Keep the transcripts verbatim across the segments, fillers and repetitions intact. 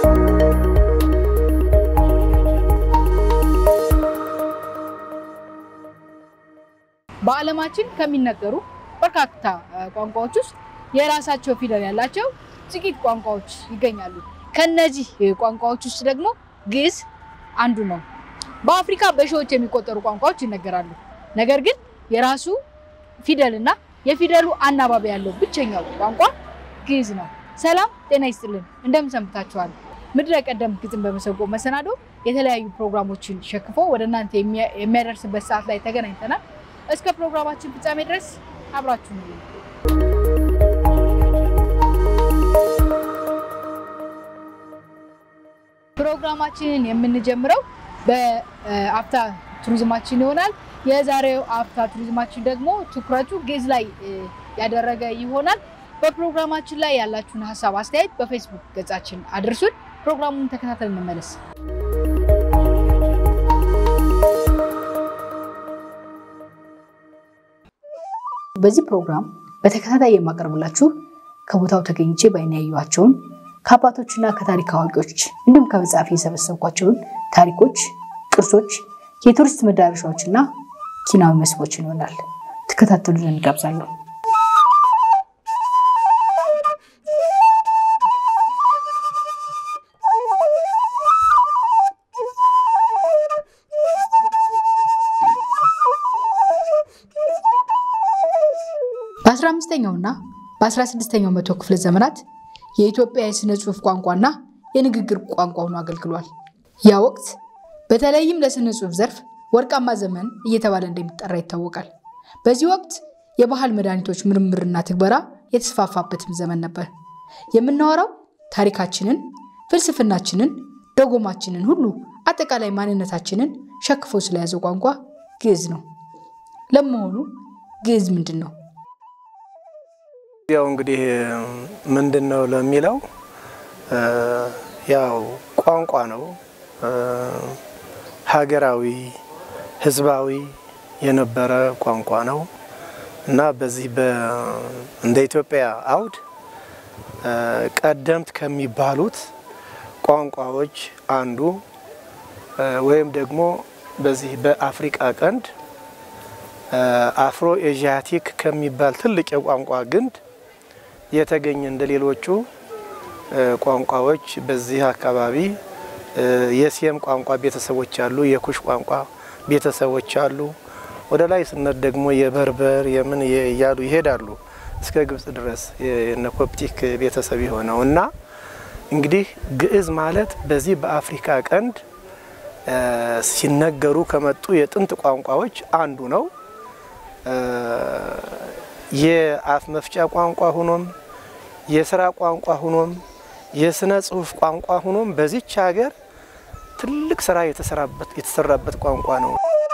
በአለማችን ከሚነገሩ በርካታ ቋንቋዎች ውስጥ የራሳቸው ፊደል ያላቸው ጥቂት ቋንቋዎች ይገኛሉ። ከነዚህ ቋንቋዎች ውስጥ ደግሞ ግዕዝ አንዱ ነው። በአፍሪካ በሺዎች የሚቆጠሩ ቋንቋዎች ይነገራሉ። ነገር ግን የራሱ ፊደልና የፊደሉ አናባቢ ያለው ብቸኛው ቋንቋ ግዕዝ ነው። ሰላም ጤና ይስጥልን፣ እንደምን ሰንብታችኋል? ምድረ ቀደም ግጥም በመሰንቆ መሰናዶ የተለያዩ ፕሮግራሞችን ሸክፎ ወደ እናንተ የሚያደርስበት ሰዓት ላይ ተገናኝተናል። እስከ ፕሮግራማችን ፍጻሜ ድረስ አብራችሁን ሁኑ። ፕሮግራማችንን የምንጀምረው በአፍታ ቱሪዝማችን ይሆናል። የዛሬው አፍታ ቱሪዝማችን ደግሞ ትኩረቱ ግዕዝ ላይ ያደረገ ይሆናል። በፕሮግራማችን ላይ ያላችሁን ሐሳብ አስተያየት በፌስቡክ ገጻችን አድርሱን። ፕሮግራሙን ተከታተልን እንመለስ። በዚህ ፕሮግራም በተከታታይ የማቀርብላችሁ ከቦታው ተገኝቼ ባይኔ ያዩዋቸውን ከአባቶችና ከታሪክ አዋቂዎች እንዲሁም ከመጽሐፍ የሰበሰብኳቸውን ታሪኮች፣ ቅርሶች፣ የቱሪስት መዳረሻዎችና ኪናዊ መስህቦችን ይሆናል። ተከታተሉን እንጋብዛለሁ። በአስራ አምስተኛውና በአስራ ስድስተኛው መቶ ክፍለ ዘመናት የኢትዮጵያ የሥነ ጽሑፍ ቋንቋና የንግግር ቋንቋ ሆኖ አገልግሏል። ያ ወቅት በተለይም ለሥነ ጽሑፍ ዘርፍ ወርቃማ ዘመን እየተባለ እንደሚጠራ ይታወቃል። በዚህ ወቅት የባህል መድኃኒቶች ምርምርና ትግበራ የተስፋፋበትም ዘመን ነበር። የምናወራው ታሪካችንን፣ ፍልስፍናችንን፣ ደጎማችንን ሁሉ አጠቃላይ ማንነታችንን ሸክፎ ስለያዘው ቋንቋ ግዕዝ ነው። ለመሆኑ ግዕዝ ምንድነው? ያው እንግዲህ ምንድነው ለሚለው ያው ቋንቋ ነው። ሀገራዊ ህዝባዊ የነበረ ቋንቋ ነው እና በዚህ እንደ ኢትዮጵያ አውድ ቀደምት ከሚባሉት ቋንቋዎች አንዱ ወይም ደግሞ በዚህ በአፍሪካ ቀንድ አፍሮ ኤዥያቲክ ከሚባል ትልቅ የቋንቋ ግንድ የተገኘ እንደሌሎቹ ቋንቋዎች በዚህ አካባቢ የሲየም ቋንቋ ቤተሰቦች አሉ፣ የኩሽ ቋንቋ ቤተሰቦች አሉ። ወደ ላይ ስንነት ደግሞ የበርበር የምን ያሉ ይሄዳሉ እስከ ግብጽ ድረስ የነኮፕቲክ ቤተሰብ የሆነውና እንግዲህ ግዕዝ ማለት በዚህ በአፍሪካ ቀንድ ሲነገሩ ከመጡ የጥንት ቋንቋዎች አንዱ ነው። የአፍ መፍቻ ቋንቋ ሆኖም የሥራ ቋንቋ ሆኖም የሥነ ጽሑፍ ቋንቋ ሆኖም በዚህች ሀገር ትልቅ ሥራ የተሰራበት የተሰራበት ቋንቋ ነው።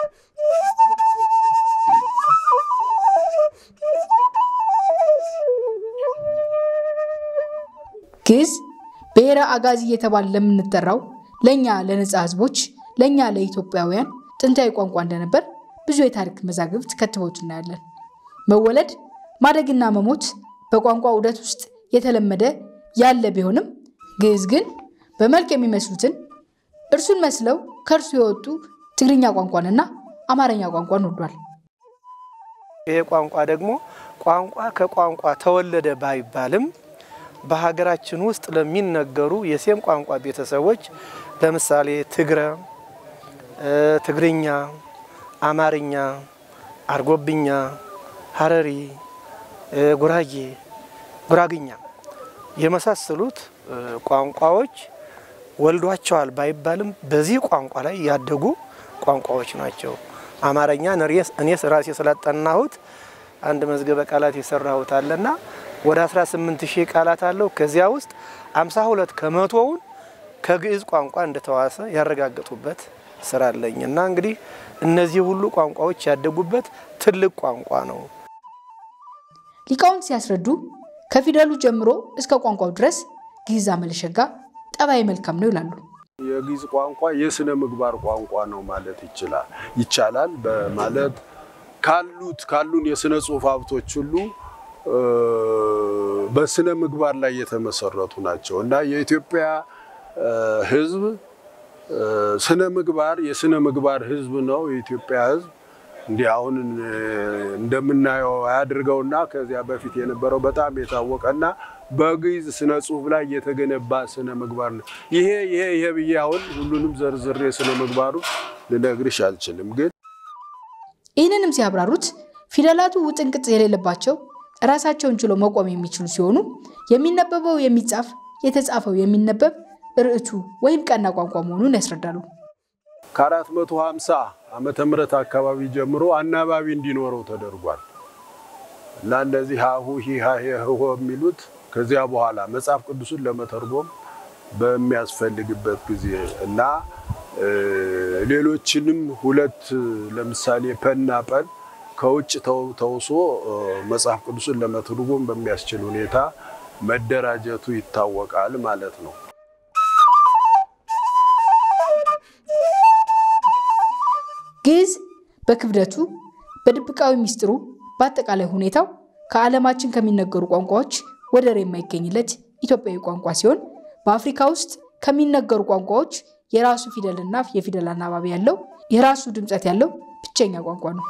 ግዕዝ ብሔረ አጋዚ እየተባለ ለምንጠራው ለኛ ለነጻ ህዝቦች ለኛ ለኢትዮጵያውያን ጥንታዊ ቋንቋ እንደነበር ብዙ የታሪክ መዛግብት ከትበውት እናያለን። መወለድ ማደግና መሞት በቋንቋ ዑደት ውስጥ የተለመደ ያለ ቢሆንም ግዕዝ ግን በመልክ የሚመስሉትን እርሱን መስለው ከርሱ የወጡ ትግርኛ ቋንቋንና አማርኛ ቋንቋን ወዷል። ይሄ ቋንቋ ደግሞ ቋንቋ ከቋንቋ ተወለደ ባይባልም በሀገራችን ውስጥ ለሚነገሩ የሴም ቋንቋ ቤተሰቦች ለምሳሌ ትግረ፣ ትግርኛ፣ አማርኛ፣ አርጎብኛ፣ ሐረሪ፣ ጉራጌ፣ ጉራግኛ የመሳሰሉት ቋንቋዎች ወልዷቸዋል ባይባልም በዚህ ቋንቋ ላይ ያደጉ ቋንቋዎች ናቸው። አማርኛ እኔስ ራሴ ስላጠናሁት አንድ መዝገበ ቃላት የሰራሁት አለና ወደ አስራ ስምንት ሺህ ቃላት አለው። ከዚያ ውስጥ ሃምሳ ሁለት ከመቶውን ከግዕዝ ቋንቋ እንደተዋሰ ያረጋግጡበት ስራ አለኝና እንግዲህ እነዚህ ሁሉ ቋንቋዎች ያደጉበት ትልቅ ቋንቋ ነው። ሊቃውንት ሲያስረዱ ከፊደሉ ጀምሮ እስከ ቋንቋው ድረስ ግዕዝ አመለሸጋ ጠባይ መልካም ነው ይላሉ። የግዕዝ ቋንቋ የስነ ምግባር ቋንቋ ነው ማለት ይችላል ይቻላል በማለት ካሉት ካሉን የስነ ጽሑፍ ሀብቶች ሁሉ በስነ ምግባር ላይ የተመሰረቱ ናቸው እና የኢትዮጵያ ህዝብ ስነ ምግባር የስነ ምግባር ህዝብ ነው የኢትዮጵያ ህዝብ እንዲያውን እንደምናየው ያድርገውና ከዚያ በፊት የነበረው በጣም የታወቀና በግዕዝ ስነ ጽሁፍ ላይ የተገነባ ስነ ምግባር ነው ይሄ ይሄ ይሄ በያውን ሁሉንም ዘርዝሬ ስነ ምግባሩ ልነግርሽ አልችልም ግን ይህንንም ሲያብራሩት ፊደላቱ ውጥንቅጥ የሌለባቸው ራሳቸውን ችሎ መቆም የሚችሉ ሲሆኑ የሚነበበው የሚጻፍ የተጻፈው የሚነበብ ርዕቱ ወይም ቀና ቋንቋ መሆኑን ያስረዳሉ ከአራት መቶ ሃምሳ ዓመተ ምህረት አካባቢ ጀምሮ አናባቢ እንዲኖረው ተደርጓል እና እንደዚህ ሃሁ ሂሃ ሄሆ የሚሉት ከዚያ በኋላ መጽሐፍ ቅዱስን ለመተርጎም በሚያስፈልግበት ጊዜ እና ሌሎችንም ሁለት ለምሳሌ ፐና ፐን ከውጭ ተውሶ መጽሐፍ ቅዱስን ለመተርጎም በሚያስችል ሁኔታ መደራጀቱ ይታወቃል ማለት ነው ግዕዝ በክብደቱ በድብቃዊ ሚስጥሩ በአጠቃላይ ሁኔታው ከዓለማችን ከሚነገሩ ቋንቋዎች ወደር የማይገኝለት ኢትዮጵያዊ ቋንቋ ሲሆን በአፍሪካ ውስጥ ከሚነገሩ ቋንቋዎች የራሱ ፊደልና የፊደል አናባቢ ያለው የራሱ ድምጸት ያለው ብቸኛ ቋንቋ ነው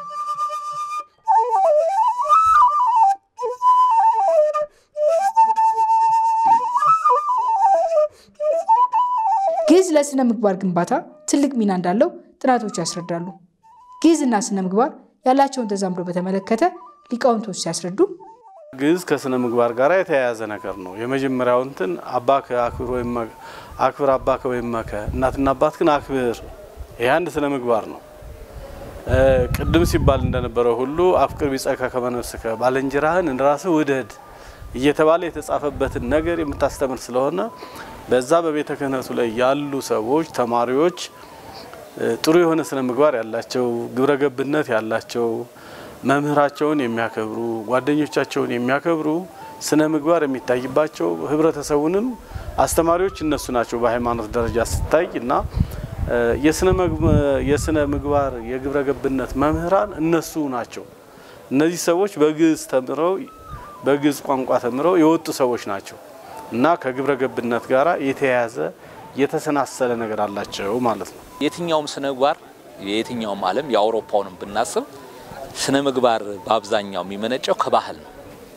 ግዕዝ ለስነ ምግባር ግንባታ ትልቅ ሚና እንዳለው ጥናቶች ያስረዳሉ ግዕዝና ስነ ምግባር ያላቸውን ተዛምዶ በተመለከተ ሊቃውንቶች ሲያስረዱ ግዕዝ ከስነ ምግባር ጋር የተያያዘ ነገር ነው የመጀመሪያው እንትን አባከ አክብር ወይም አክብር አባከ ወይም መከ እናትና አባትክን አክብር ይሄ አንድ ስነ ምግባር ነው ቅድም ሲባል እንደነበረው ሁሉ አፍቅር ቢጸካ ከመነፍስከ ባልንጀራህን እንደራስህ ውደድ እየተባለ የተጻፈበትን ነገር የምታስተምር ስለሆነ በዛ በቤተ ክህነቱ ላይ ያሉ ሰዎች ተማሪዎች ጥሩ የሆነ ስነ ምግባር ያላቸው ግብረ ገብነት ያላቸው መምህራቸውን የሚያከብሩ ጓደኞቻቸውን የሚያከብሩ ስነ ምግባር የሚታይባቸው ህብረተሰቡንም አስተማሪዎች እነሱ ናቸው በሃይማኖት ደረጃ ሲታይና የስነ የስነ ምግባር የግብረ ገብነት መምህራን እነሱ ናቸው እነዚህ ሰዎች በግዕዝ ተምረው በግዕዝ ቋንቋ ተምረው የወጡ ሰዎች ናቸው እና ከግብረ ገብነት ጋራ የተያያዘ የተሰናሰለ ነገር አላቸው ማለት ነው የትኛውም ስነ ምግባር የትኛውም ዓለም የአውሮፓውንም ብናስብ ስነ ምግባር በአብዛኛው የሚመነጨው ከባህል ነው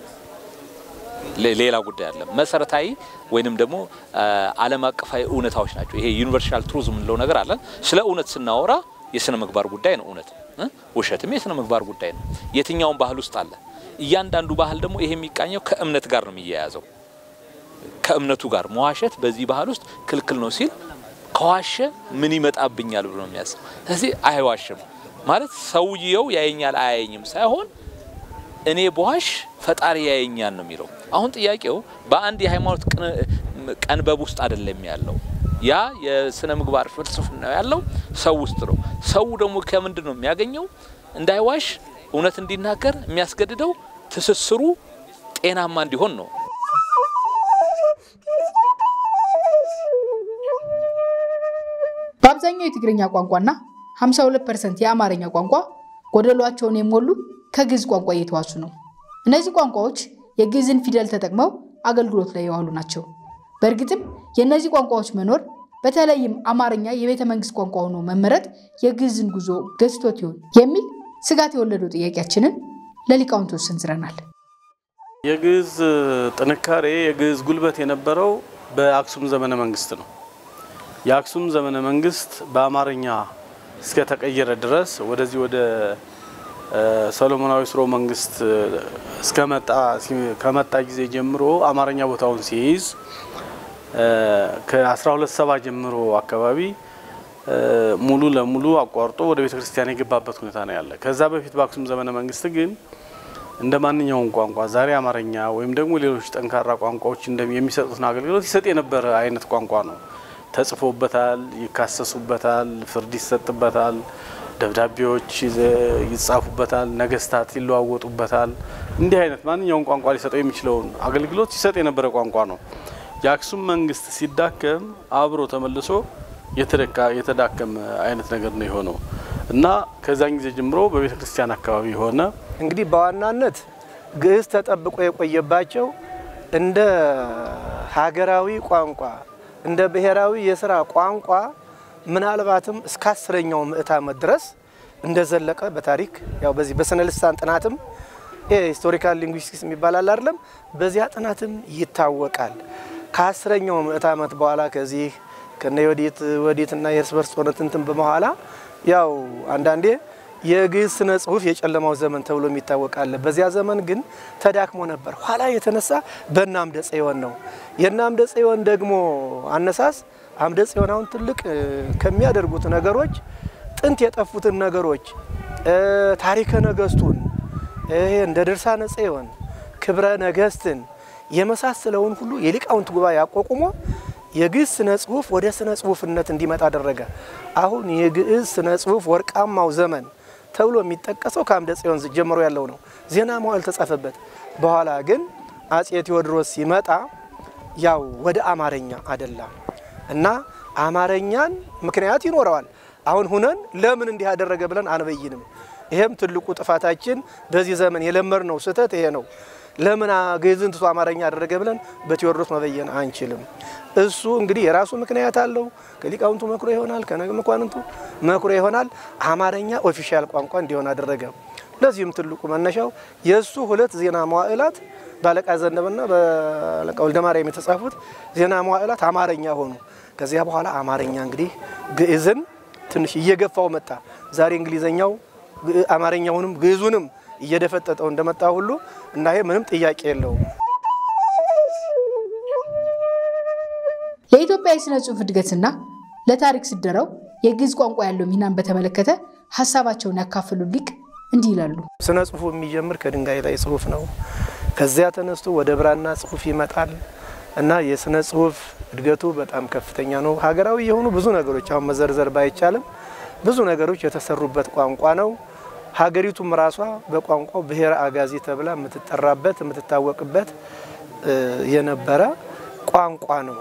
ሌላ ጉዳይ አይደለም መሰረታዊ ወይንም ደግሞ ዓለም አቀፋዊ እውነታዎች ናቸው ይሄ ዩኒቨርሳል ትሩዝ ምንለው ነገር አለ ስለ እውነት ስናወራ የስነ ምግባር ጉዳይ ነው እውነት ውሸትም የስነ ምግባር ጉዳይ ነው የትኛውም ባህል ውስጥ አለ እያንዳንዱ ባህል ደግሞ ይሄ የሚቃኘው ከእምነት ጋር ነው የሚያያዘው ከእምነቱ ጋር መዋሸት በዚህ ባህል ውስጥ ክልክል ነው ሲል ከዋሸ ምን ይመጣብኛል ብሎ ነው የሚያስብ ስለዚህ አይዋሽም ማለት ሰውየው ያየኛል አያየኝም ሳይሆን እኔ በዋሽ ፈጣሪ ያየኛል ነው የሚለው አሁን ጥያቄው በአንድ የሃይማኖት ቀንበብ ውስጥ አይደለም ያለው ያ የስነ ምግባር ፍልስፍና ያለው ሰው ውስጥ ነው ሰው ደግሞ ከምንድን ነው የሚያገኘው እንዳይዋሽ እውነት እንዲናገር የሚያስገድደው ትስስሩ ጤናማ እንዲሆን ነው በአብዛኛው የትግርኛ ቋንቋና ሃምሳ ሁለት ፐርሰንት የአማርኛ ቋንቋ ጎደሏቸውን የሞሉ ከግዕዝ ቋንቋ የተዋሱ ነው እነዚህ ቋንቋዎች የግዕዝን ፊደል ተጠቅመው አገልግሎት ላይ ያዋሉ ናቸው በእርግጥም የነዚህ ቋንቋዎች መኖር በተለይም አማርኛ የቤተ መንግስት ቋንቋ ሆኖ መመረጥ የግዕዝን ጉዞ ገዝቶት ይሆን የሚል ስጋት የወለደው ጥያቄያችንን ለሊቃውንቶች ሰንዝረናል የግዕዝ ጥንካሬ የግዕዝ ጉልበት የነበረው በአክሱም ዘመነ መንግስት ነው የአክሱም ዘመነ መንግስት በአማርኛ እስከ ተቀየረ ድረስ ወደዚህ ወደ ሰሎሞናዊ ስርወ መንግስት እስከመጣ ከመጣ ጊዜ ጀምሮ አማርኛ ቦታውን ሲይዝ ከ1270 ጀምሮ አካባቢ ሙሉ ለሙሉ አቋርጦ ወደ ቤተ ክርስቲያን የገባበት ሁኔታ ነው ያለ ከዛ በፊት በአክሱም ዘመነ መንግስት ግን እንደማንኛውም ቋንቋ ዛሬ አማርኛ ወይም ደግሞ ሌሎች ጠንካራ ቋንቋዎች እንደሚሰጡትን አገልግሎት ይሰጥ የነበረ አይነት ቋንቋ ነው ተጽፎበታል ይካሰሱበታል ፍርድ ይሰጥበታል ደብዳቤዎች ይጻፉበታል ነገስታት ይለዋወጡበታል እንዲህ አይነት ማንኛውም ቋንቋ ሊሰጠው የሚችለውን አገልግሎት ይሰጥ የነበረ ቋንቋ ነው የአክሱም መንግስት ሲዳከም አብሮ ተመልሶ የተደካ የተዳከመ አይነት ነገር ነው የሆነው እና ከዛን ጊዜ ጀምሮ በቤተ ክርስቲያን አካባቢ ሆነ እንግዲህ በዋናነት ግዕዝ ተጠብቆ የቆየባቸው እንደ ሀገራዊ ቋንቋ እንደ ብሔራዊ የሥራ ቋንቋ ምናልባትም እስከ አስረኛው ምዕተ ዓመት ድረስ እንደዘለቀ በታሪክ ያው በዚህ በስነ ልሳን ጥናትም ሂስቶሪካል ሊንጉይስቲክስ የሚባል አይደለም በዚያ ጥናትም ይታወቃል ከአስረኛው ምዕተ ዓመት በኋላ ከዚህ ከነዮዲት ወዲትና የእርስ በርስ ጦርነት እንትን በመኋላ ያው አንዳንዴ የግዕዝ ስነ ጽሁፍ የጨለማው ዘመን ተብሎ የሚታወቃል በዚያ ዘመን ግን ተዳክሞ ነበር ኋላ የተነሳ በእናምደ ጽዮን ነው የእናምደ ጽዮን ደግሞ አነሳስ አምደ ጽዮን አሁን ትልቅ ከሚያደርጉት ነገሮች ጥንት የጠፉትን ነገሮች ታሪከ ነገስቱን እንደ ድርሳነ ጽዮን ክብረ ነገስትን የመሳሰለውን ሁሉ የሊቃውንት ጉባኤ ያቋቁሞ የግዕዝ ስነ ጽሁፍ ወደ ስነ ጽሁፍነት እንዲመጣ አደረገ አሁን የግዕዝ ስነ ጽሁፍ ወርቃማው ዘመን ተብሎ የሚጠቀሰው ከአምደ ጽዮን ጀምሮ ያለው ነው ዜና መዋዕል ተጻፈበት በኋላ ግን አጼ ቴዎድሮስ ሲመጣ ያው ወደ አማርኛ አደላ እና አማርኛን ምክንያት ይኖረዋል አሁን ሁነን ለምን እንዲህ ያደረገ ብለን አንበይንም ይሄም ትልቁ ጥፋታችን በዚህ ዘመን የለመርነው ስህተት ይሄ ነው ለምን ግዕዝን ትቶ አማርኛ ያደረገ ብለን በቴዎድሮስ መበየን አንችልም እሱ እንግዲህ የራሱ ምክንያት አለው ከሊቃውንቱ መክሮ ይሆናል ከነመኳንንቱ መክሮ ይሆናል አማርኛ ኦፊሻል ቋንቋ እንዲሆን አደረገ ለዚህም ትልቁ መነሻው የሱ ሁለት ዜና መዋዕላት ባለቃ ዘነበና ባለቃ ወልደማርያም የተጻፉት ዜና መዋዕላት አማርኛ ሆኑ ከዚያ በኋላ አማርኛ እንግዲህ ግዕዝን ትንሽ እየገፋው መጣ ዛሬ እንግሊዘኛው አማርኛውንም ግዕዙንም እየደፈጠጠው እንደመጣ ሁሉ እና ይሄ ምንም ጥያቄ የለውም ለኢትዮጵያ የስነ ጽሁፍ እድገትና ለታሪክ ስደራው የግዕዝ ቋንቋ ያለው ሚናን በተመለከተ ሐሳባቸውን ያካፈሉ ሊቅ እንዲህ ይላሉ ስነ ጽሁፍ የሚጀምር ከድንጋይ ላይ ጽሁፍ ነው ከዚያ ተነስቶ ወደ ብራና ጽሁፍ ይመጣል እና የስነ ጽሁፍ እድገቱ በጣም ከፍተኛ ነው ሀገራዊ የሆኑ ብዙ ነገሮች አሁን መዘርዘር ባይቻልም ብዙ ነገሮች የተሰሩበት ቋንቋ ነው ሀገሪቱም ራሷ በቋንቋው ብሔረ አጋዚ ተብላ የምትጠራበት የምትታወቅበት የነበረ ቋንቋ ነው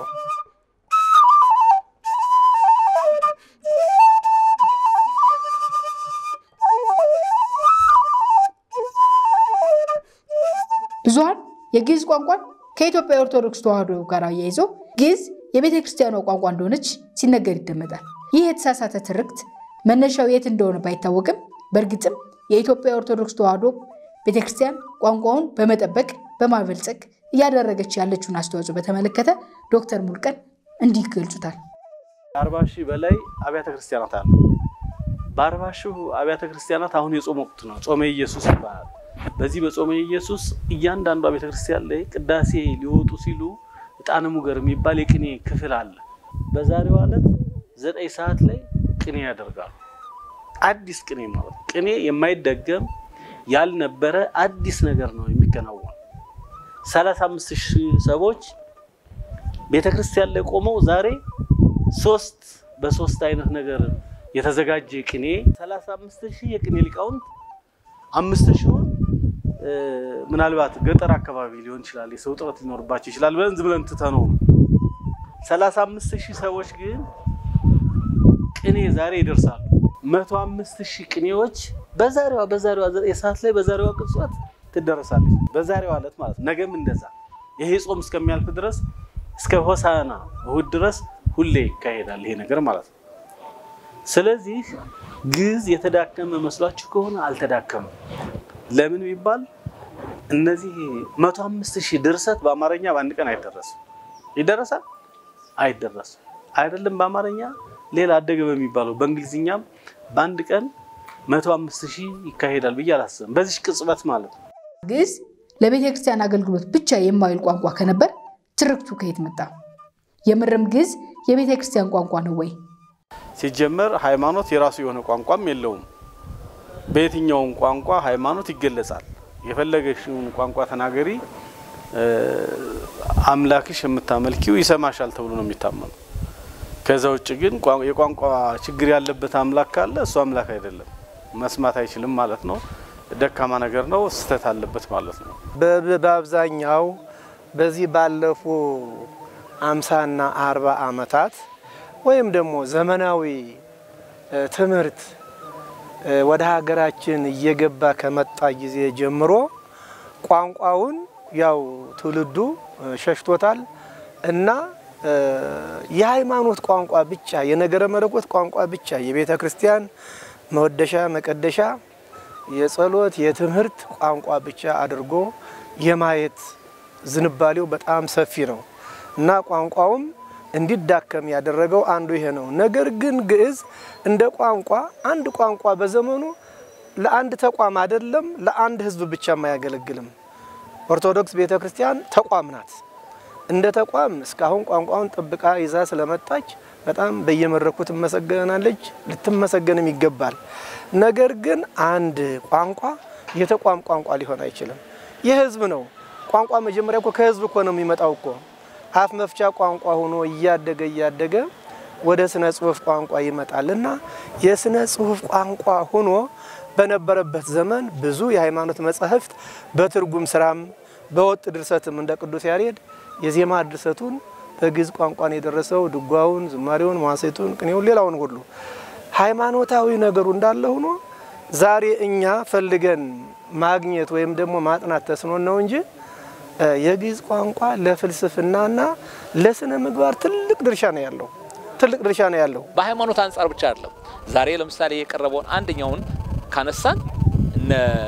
ብዙሃን የግዕዝ ቋንቋን ከኢትዮጵያ ኦርቶዶክስ ተዋሕዶ ጋር አያይዘው ግዕዝ የቤተ ክርስቲያኗ ቋንቋ እንደሆነች ሲነገር ይደመጣል ይህ የተሳሳተ ትርክት መነሻው የት እንደሆነ ባይታወቅም በርግጥም የኢትዮጵያ ኦርቶዶክስ ተዋሕዶ ቤተክርስቲያን ቋንቋውን በመጠበቅ በማበልጸግ እያደረገች ያለችውን አስተዋጽኦ በተመለከተ ዶክተር ሙልቀን እንዲህ ገልጹታል አርባ ሺህ በላይ አብያተ ክርስቲያናት አሉ በአርባ ሺህ አብያተ ክርስቲያናት አሁን የጾም ወቅት ነው ጾመ ኢየሱስ ይባላል በዚህ በጾመ ኢየሱስ እያንዳንዱ አብያተ ክርስቲያን ላይ ቅዳሴ ሊወጡ ሲሉ ዕጣነ ሙገር የሚባል የቅኔ ክፍል አለ በዛሬው ዕለት ዘጠኝ ሰዓት ላይ ቅኔ ያደርጋሉ አዲስ ቅኔ ማለት ቅኔ የማይደገም ያልነበረ አዲስ ነገር ነው የሚከናወነው ሰላሳ አምስት ሺህ ሰዎች ቤተክርስቲያን ላይ ቆመው ዛሬ ሶስት በሶስት አይነት ነገር የተዘጋጀ ቅኔ ሰላሳ አምስት ሺህ የቅኔ ሊቃውንት አምስት ሺህ ምናልባት ገጠር አካባቢ ሊሆን ይችላል የሰው ጥረት ሊኖርባቸው ይችላል በእንዝ ብለን ተተነው ሰላሳ አምስት ሺህ ሰዎች ግን ቅኔ ዛሬ ይደርሳሉ መቶ አምስት ሺህ ቅኔዎች በዛሬዋ በዛሬዋ ዘጠኝ ሰዓት ላይ በዛሬዋ ቅጽበት ትደረሳለች በዛሬዋ ዕለት ማለት ነገም እንደዛ ይሄ ጾም እስከሚያልፍ ድረስ እስከ ሆሳና እሁድ ድረስ ሁሌ ይካሄዳል ይሄ ነገር ማለት ነው ስለዚህ ግዕዝ የተዳከመ መስሏችሁ ከሆነ አልተዳከመም ለምን ቢባል እነዚህ መቶ አምስት ሺህ ድርሰት በአማርኛ በአንድ ቀን አይደረስም ይደረሳል አይደረስም አይደለም በአማርኛ ሌላ አደገ በሚባለው በእንግሊዝኛም በአንድ ቀን መቶ አምስት ሺህ ይካሄዳል በያላስም በዚህ ቅጽበት ማለት ነው ግዕዝ ለቤተ ክርስቲያን አገልግሎት ብቻ የማይል ቋንቋ ከነበር ትርክቱ ከየት መጣ የምርም ግዕዝ የቤተ ክርስቲያን ቋንቋ ነው ወይ ሲጀመር ሃይማኖት የራሱ የሆነ ቋንቋም የለውም በየትኛው ቋንቋ ሃይማኖት ይገለጻል የፈለገሽውን ቋንቋ ተናገሪ አምላክሽ የምታመልኪው ይሰማሻል ተብሎ ነው የሚታመነው ከዛ ውጭ ግን የቋንቋ ችግር ያለበት አምላክ ካለ እሱ አምላክ አይደለም መስማት አይችልም ማለት ነው ደካማ ነገር ነው ስተት አለበት ማለት ነው በአብዛኛው በዚህ ባለፉ አምሳ እና አርባ አመታት ወይም ደግሞ ዘመናዊ ትምህርት ወደ ሀገራችን እየገባ ከመጣ ጊዜ ጀምሮ ቋንቋውን ያው ትውልዱ ሸሽቶታል እና የሃይማኖት ቋንቋ ብቻ የነገረ መለኮት ቋንቋ ብቻ የቤተ ክርስቲያን መወደሻ መቀደሻ የጸሎት የትምህርት ቋንቋ ብቻ አድርጎ የማየት ዝንባሌው በጣም ሰፊ ነው እና ቋንቋውም እንዲዳከም ያደረገው አንዱ ይሄ ነው። ነገር ግን ግዕዝ እንደ ቋንቋ አንድ ቋንቋ በዘመኑ ለአንድ ተቋም አይደለም ለአንድ ህዝብ ብቻ ማያገለግልም። ኦርቶዶክስ ቤተክርስቲያን ተቋም ናት። እንደ ተቋም እስካሁን ቋንቋውን ጥብቃ ይዛ ስለመጣች በጣም በየመረኩት መሰገናለች ልትመሰገንም ይገባል። ነገር ግን አንድ ቋንቋ የተቋም ቋንቋ ሊሆን አይችልም። የህዝብ ነው። ቋንቋ መጀመሪያ እኮ ከህዝብ እኮ ነው የሚመጣው እኮ አፍ መፍቻ ቋንቋ ሆኖ እያደገ እያደገ ወደ ስነ ጽሁፍ ቋንቋ ይመጣልና የስነ ጽሁፍ ቋንቋ ሆኖ በነበረበት ዘመን ብዙ የሃይማኖት መጻሕፍት በትርጉም ስራም በወጥ ድርሰትም እንደ ቅዱስ ያሬድ የዜማ ድርሰቱን በግዕዝ ቋንቋ ነው የደረሰው። ድጓውን፣ ዝማሬውን፣ መዋሥዕቱን፣ ቅኔውን ሌላውን ሁሉ ሃይማኖታዊ ነገሩ እንዳለ ሆኖ ዛሬ እኛ ፈልገን ማግኘት ወይም ደግሞ ማጥናት ተስኖን ነው እንጂ የግዕዝ ቋንቋ ለፍልስፍናና ለስነ ምግባር ትልቅ ድርሻ ነው ያለው ትልቅ ድርሻ ነው ያለው። በሃይማኖት አንፃር ብቻ አይደለም። ዛሬ ለምሳሌ የቀረበውን አንደኛውን ካነሳን እነ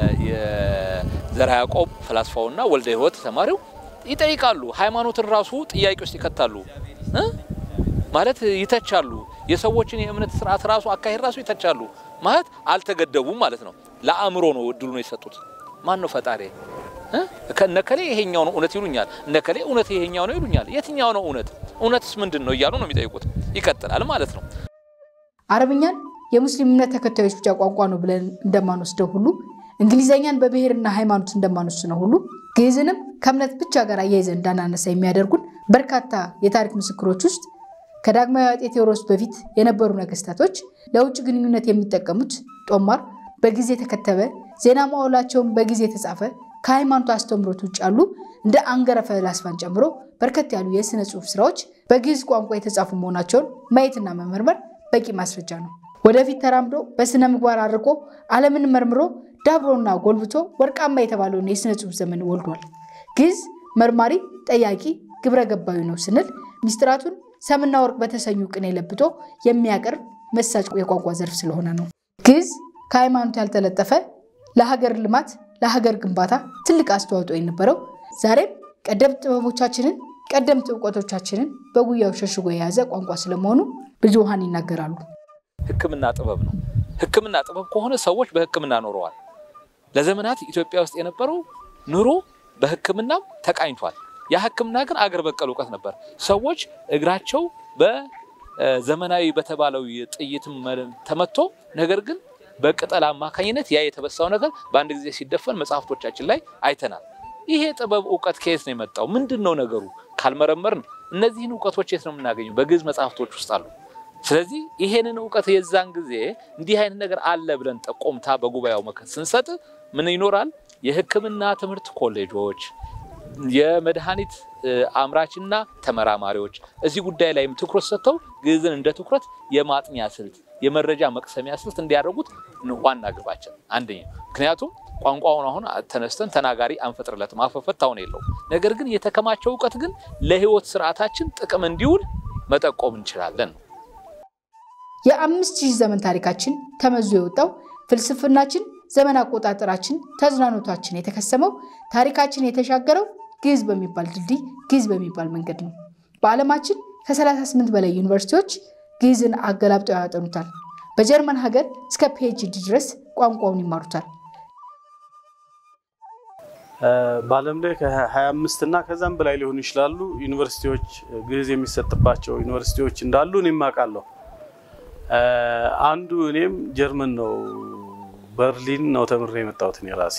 የዘርዓ ያዕቆብ ፈላስፋውና ወልደ ሕይወት ተማሪው ይጠይቃሉ። ሃይማኖትን ራሱ ጥያቄ ውስጥ ይከታሉ እ ማለት ይተቻሉ። የሰዎችን የእምነት ስርዓት ራሱ አካሄድ ራሱ ይተቻሉ ማለት አልተገደቡም ማለት ነው። ለአእምሮ ነው እድሉ ነው የሰጡት። ማን ነው ፈጣሪ እ ከነከለ ይሄኛው ነው እውነት ይሉኛል፣ እነከለ እውነት ይሄኛው ነው ይሉኛል። የትኛው ነው እውነት እውነትስ ምንድነው እያሉ ነው የሚጠይቁት። ይከተላል ማለት ነው። አረብኛን የሙስሊም እምነት ተከታዮች ብቻ ቋንቋ ነው ብለን እንደማንወስደው ሁሉ እንግሊዘኛን በብሔርና ሃይማኖት እንደማንወስነው ሁሉ ግዕዝንም ከእምነት ብቻ ጋር አያይዘን እንዳናነሳ የሚያደርጉን በርካታ የታሪክ ምስክሮች ውስጥ ከዳግማዊ አጤ ቴዎድሮስ በፊት የነበሩ ነገስታቶች ለውጭ ግንኙነት የሚጠቀሙት ጦማር በጊዜ ተከተበ ዜና ማውላቸውን በጊዜ ተጻፈ ከሃይማኖት አስተምሮት ውጭ ያሉ እንደ አንገረፈ ላስፋን ጨምሮ በርከት ያሉ የስነ ጽሁፍ ስራዎች በግዕዝ ቋንቋ የተጻፉ መሆናቸውን ማየትና መመርመር በቂ ማስረጃ ነው። ወደፊት ተራምዶ በስነ ምግባር አርቆ ዓለምን መርምሮ ዳብሮና ጎልብቶ ወርቃማ የተባለውን የስነ ጽሁፍ ዘመን ወልዷል። ግዕዝ መርማሪ ጠያቂ ግብረ ገባዩ ነው ስንል ሚስጥራቱን ሰምና ወርቅ በተሰኙ ቅኔ ለብጦ የሚያቀርብ መሳጭ የቋንቋ ዘርፍ ስለሆነ ነው። ግዕዝ ከሃይማኖት ያልተለጠፈ ለሀገር ልማት ለሀገር ግንባታ ትልቅ አስተዋጽኦ የነበረው ዛሬም ቀደምት ጥበቦቻችንን ቀደምት ዕውቀቶቻችንን በጉያው ሸሽጎ የያዘ ቋንቋ ስለመሆኑ ብዙሃን ይናገራሉ። ሕክምና ጥበብ ነው። ሕክምና ጥበብ ከሆነ ሰዎች በሕክምና ኖረዋል። ለዘመናት ኢትዮጵያ ውስጥ የነበረው ኑሮ በሕክምና ተቃኝቷል። ያ ሕክምና ግን አገር በቀል ዕውቀት ነበር። ሰዎች እግራቸው በዘመናዊ በተባለው ጥይት ተመቶ ነገር ግን በቅጠል አማካኝነት ያ የተበሳው ነገር በአንድ ጊዜ ሲደፈን መጽሐፍቶቻችን ላይ አይተናል። ይሄ ጥበብ ዕውቀት ከየት ነው የመጣው? ምንድነው ነገሩ? ካልመረመርን እነዚህን ዕውቀቶች የት ነው የምናገኘው? በግዕዝ መጽሐፍቶች ውስጥ አሉ። ስለዚህ ይሄንን ዕውቀት የዛን ጊዜ እንዲህ አይነት ነገር አለ ብለን ጠቆምታ በጉባኤው መከት ስንሰጥ ምን ይኖራል? የሕክምና ትምህርት ኮሌጆች የመድኃኒት አምራችና ተመራማሪዎች እዚህ ጉዳይ ላይም ትኩረት ሰጥተው ግዕዝን እንደ ትኩረት የማጥኛ ስልት የመረጃ መቅሰሚያ ስልት እንዲያደርጉት ዋና ግባችን አንደኛ። ምክንያቱም ቋንቋውን አሁን ተነስተን ተናጋሪ አንፈጥርለትም አፈፈታውን የለው። ነገር ግን የተከማቸው ዕውቀት ግን ለህይወት ስርዓታችን ጥቅም እንዲውል መጠቆም እንችላለን። የአምስት ሺህ ዘመን ታሪካችን ተመዞ የወጣው ፍልስፍናችን ዘመን አቆጣጠራችን ተዝናኖታችን የተከሰመው ታሪካችን የተሻገረው ግዕዝ በሚባል ድልድይ ግዕዝ በሚባል መንገድ ነው። በዓለማችን ከ38 በላይ ዩኒቨርሲቲዎች ግዕዝን አገላብጠው ያጠኑታል። በጀርመን ሀገር እስከ ፒኤችዲ ድረስ ቋንቋውን ይማሩታል። በዓለም ላይ ከ25 እና ከዛም በላይ ሊሆኑ ይችላሉ ዩኒቨርሲቲዎች ግዕዝ የሚሰጥባቸው ዩኒቨርሲቲዎች እንዳሉ እኔም አውቃለሁ። አንዱ እኔም ጀርመን ነው በርሊን ነው ተምሬ የመጣሁት እኔ ራሴ።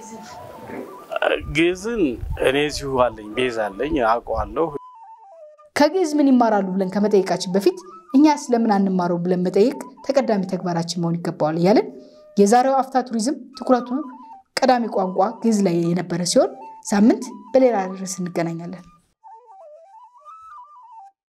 ግዕዝን እኔ እዚሁ አለኝ ቤዝ አለኝ አውቀዋለሁ። ከግዕዝ ምን ይማራሉ ብለን ከመጠየቃችን በፊት እኛ ስለምን አንማረው ብለን መጠየቅ ተቀዳሚ ተግባራችን መሆን ይገባዋል ያለን የዛሬው አፍታ ቱሪዝም ትኩረቱ ቀዳሚ ቋንቋ ግዕዝ ላይ የነበረ ሲሆን ሳምንት በሌላ ርዕስ እንገናኛለን።